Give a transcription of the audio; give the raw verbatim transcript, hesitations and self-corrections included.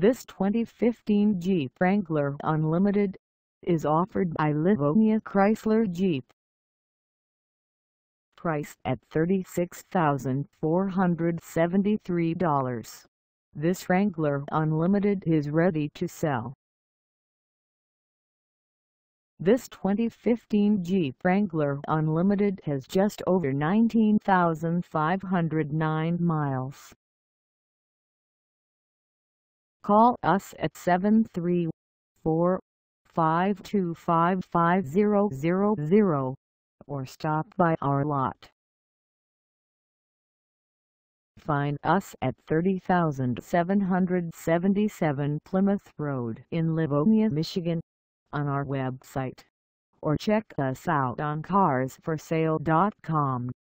This twenty fifteen Jeep Wrangler Unlimited is offered by Livonia Chrysler Jeep. Priced at thirty-six thousand four hundred seventy-three dollars, this Wrangler Unlimited is ready to sell. This twenty fifteen Jeep Wrangler Unlimited has just over nineteen thousand five hundred nine miles. Call us at seven three four, five two five, five zero zero zero or stop by our lot. Find us at thirty thousand seven hundred seventy-seven Plymouth Road in Livonia, Michigan, on our website, or check us out on cars for sale dot com.